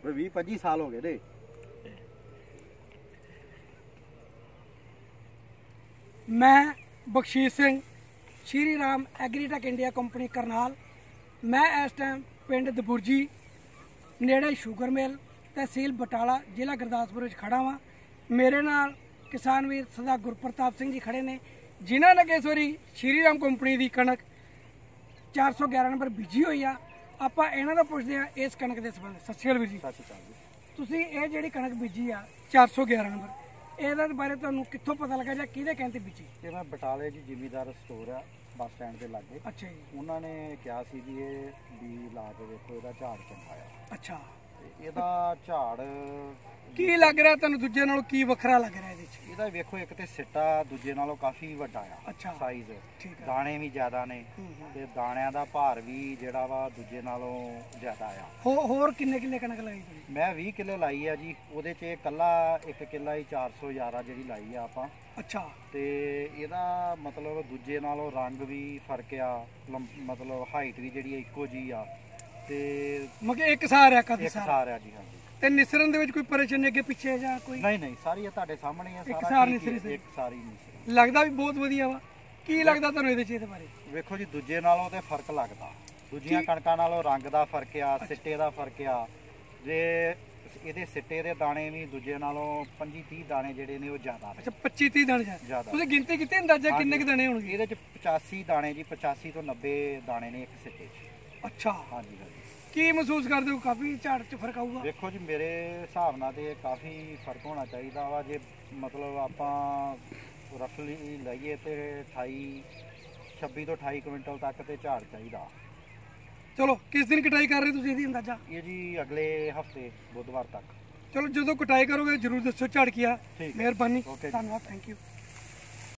20-25 साल हो गए ने। मैं Bakhshish Singh, Shri Ram Agritech India company Karnal. मैं इस टाइम पिंड दबुरजी नेड़े शुगर मिल तहसील बटाला जिला गुरदासपुर खड़ा वा। मेरे नाल किसान वीर सरदार गुरप्रताप सिंह जी खड़े ने, जिन्होंने कि इस वारी श्री राम कंपनी की कणक 411 नंबर बीजी हुई आ। ਆਪਾਂ ਇਹਨਾਂ ਦਾ ਪੁੱਛਦੇ ਆ ਇਸ ਕਣਕ ਦੇ ਸੰਬੰਧ। ਸਤਿ ਸ਼੍ਰੀ ਅਕਾਲ ਵੀਰ ਜੀ। ਸਤਿ ਸ਼੍ਰੀ ਅਕਾਲ ਜੀ। ਤੁਸੀਂ ਇਹ ਜਿਹੜੀ ਕਣਕ ਬੀਜੀ ਆ 411 ਨੰਬਰ, ਇਹਦੇ ਬਾਰੇ ਤੁਹਾਨੂੰ ਕਿੱਥੋਂ ਪਤਾ ਲੱਗਾ ਜਾਂ ਕਿਹਦੇ ਕਹਿੰਦੇ ਬੀਜੀ? ਇਹ ਮੈਂ ਬਟਾਲੇ ਜੀ ਜ਼ਿਮੀਦਾਰ ਸਟੋਰ ਆ ਬੱਸ ਸਟੈਂਡ ਦੇ ਲਾਗੇ। ਅੱਛਾ ਜੀ। ਉਹਨਾਂ ਨੇ ਕਿਹਾ ਸੀ ਵੀ ਇਹ ਬੀ ਲਾ ਕੇ ਦੇਖੋ, ਇਹਦਾ ਝਾੜ ਚੰਗਾ ਆ। ਅੱਛਾ, ਤੇ ਇਹਦਾ ਝਾੜ ਕੀ ਲੱਗ ਰਿਹਾ ਤੁਹਾਨੂੰ ਦੂਜੇ ਨਾਲੋਂ, ਕੀ ਵੱਖਰਾ ਲੱਗ ਰਿਹਾ ਇਹਦੇ ਵਿੱਚ? ਇਹਦਾ ਵੇਖੋ, ਇੱਕ ਤੇ ਸਿੱਟਾ ਦੂਜੇ ਨਾਲੋਂ ਕਾਫੀ ਵੱਡਾ ਆ। ਅੱਛਾ, ਸਾਈਜ਼, ਠੀਕ ਆ। ਦਾਣੇ ਵੀ ਜ਼ਿਆਦਾ ਨੇ ਤੇ ਦਾਣਿਆਂ ਦਾ ਭਾਰ ਵੀ ਜਿਹੜਾ ਵਾ ਦੂਜੇ ਨਾਲੋਂ ਜ਼ਿਆਦਾ ਆ। ਹੋਰ ਕਿੰਨੇ ਕਿੱਲੇ ਕਣਕ ਲਾਈ ਤੁਸੀਂ? ਮੈਂ 20 ਕਿੱਲੇ ਲਾਈ ਆ ਜੀ। ਉਹਦੇ 'ਚ ਇਕੱਲਾ 1 ਕਿੱਲਾ ਹੀ 411 ਜਿਹੜੀ ਲਾਈ ਆ ਆਪਾਂ। ਅੱਛਾ, ਤੇ ਇਹਦਾ ਮਤਲਬ ਦੂਜੇ ਨਾਲੋਂ ਰੰਗ ਵੀ ਫਰਕ ਆ, ਮਤਲਬ ਹਾਈਟ ਵੀ ਜਿਹੜੀ ਇੱਕੋ ਜੀ ਆ ਤੇ ਮਗੇ ਇੱਕ ਸਾਰ ਆ ਕਦ ਇੱਕ ਸਾਰ ਸਾਰ ਆ ਜੀ। ਹਾਂਜੀ। ਤੇ ਨਿਸਰਨ ਦੇ ਵਿੱਚ ਕੋਈ ਪਰੇਸ਼ਾਨੀ ਅੱਗੇ ਪਿੱਛੇ ਜਾਂ ਕੋਈ? ਨਹੀਂ, ਸਾਰੀ ਤੁਹਾਡੇ ਸਾਹਮਣੇ ਆ। ਇੱਕ ਸਾਰਾ ਸਾਰ ਠੀਕ ਹੀ ਆ, ਨਿਸਰੀ ਇੱਕ ਸਾਰੀ ਨਿਸਰੀ। ਲੱਗਦਾ ਵੀ ਬਹੁਤ ਵਧੀਆ ਵਾ। ਕੀ ਲੱਗਦਾ ਤੁਹਾਨੂੰ ਇਹਦੇ ਚ, ਇਹਦੇ ਬਾਰੇ? ਵੇਖੋ ਜੀ, ਦੂਜੇ ਨਾਲੋਂ ਤੇ ਫਰਕ ਲੱਗਦਾ। ਦੂਜੀਆਂ ਕਣਕਾਂ ਨਾਲੋਂ ਰੰਗ ਦਾ ਫਰਕ ਆ, ਸਿੱਟੇ ਦਾ ਫਰਕ ਆ। ਜੇ ਇਹਦੇ ਸਿੱਟੇ ਦੇ ਦਾਣੇ ਵੀ ਦੂਜੇ ਨਾਲੋਂ 25-30 ਦਾਣੇ ਜਿਹੜੇ ਨੇ ਉਹ ਜ਼ਿਆਦਾ ਨੇ। ਅੱਛਾ, 25-30 ਦਾਣੇ ਜ਼ਿਆਦਾ। ਤੁਸੀਂ ਗਿਣਤੀ ਕੀਤੀ ਅੰਦਾਜ਼ਾ ਕਿੰਨੇ ਕੁ ਦਾਣੇ ਹੋਣਗੇ? ਇਹਦੇ ਚ 85 ਦਾਣੇ ਜੀ, 85 ਤੋਂ 90 ਦਾਣੇ ਨੇ ਇੱਕ ਸਿੱਟੇ 'ਚ। ਅੱਛਾ, ਹਾਂਜੀ। ਕੀ ਮਹਿਸੂਸ ਕਰਦੇ ਹੋ? ਕਾਫੀ ਝਾੜ 'ਚ ਫਰਕ ਆਊਗਾ? ਵੇਖੋ ਜੀ, ਮੇਰੇ ਹਿਸਾਬ ਨਾਲ ਤੇ ਕਾਫੀ ਫਰਕ ਹੋਣਾ ਚਾਹੀਦਾ ਵਾ। ਜੇ ਮਤਲਬ ਆਪਾਂ ਰਫਲੀ ਲਈਏ ਤੇ 26 ਤੋਂ 28 ਕੁਇੰਟਲ ਤੱਕ ਤੇ ਝਾੜ ਚਾਹੀਦਾ। ਚਲੋ, ਕਿਸ ਦਿਨ ਕਟਾਈ ਕਰ ਰਹੇ ਤੁਸੀਂ ਇਹਦੀ ਅੰਦਾਜ਼ਾ? ਇਹ ਜੀ ਅਗਲੇ ਹਫਤੇ ਬੁੱਧਵਾਰ ਤੱਕ। ਚਲੋ, ਜਦੋਂ ਕਟਾਈ ਕਰੋਗੇ ਜਰੂਰ ਦੱਸੋ ਝਾੜ ਕੀ ਆ। ਠੀਕ ਹੈ। ਮਿਹਰਬਾਨੀ, ਓਕੇ ਜੀ। ਧੰਨਵਾਦ, ਥੈਂਕ ਯੂ।